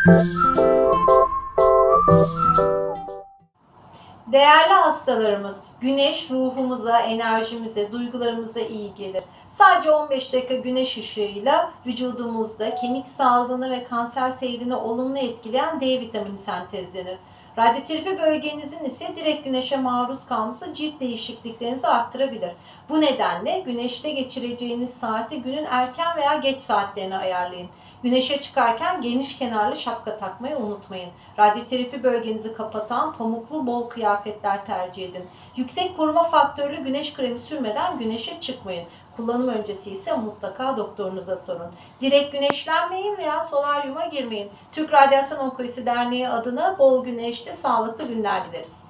Değerli hastalarımız, güneş ruhumuza, enerjimize, duygularımıza iyi gelir. Sadece 15 dakika güneş ışığıyla vücudumuzda kemik sağlığını ve kanser seyrini olumlu etkileyen D vitamini sentezlenir. Radyoterapi bölgenizin ise direkt güneşe maruz kalması cilt değişikliklerinizi arttırabilir. Bu nedenle güneşte geçireceğiniz saati günün erken veya geç saatlerine ayarlayın. Güneşe çıkarken geniş kenarlı şapka takmayı unutmayın. Radyoterapi bölgenizi kapatan pamuklu bol kıyafetler tercih edin. Yüksek koruma faktörlü güneş kremi sürmeden güneşe çıkmayın. Kullanım öncesi ise mutlaka doktorunuza sorun. Direkt güneşlenmeyin veya solaryuma girmeyin. Türk Radyasyon Onkolojisi Derneği adına bol güneşli sağlıklı günler dileriz.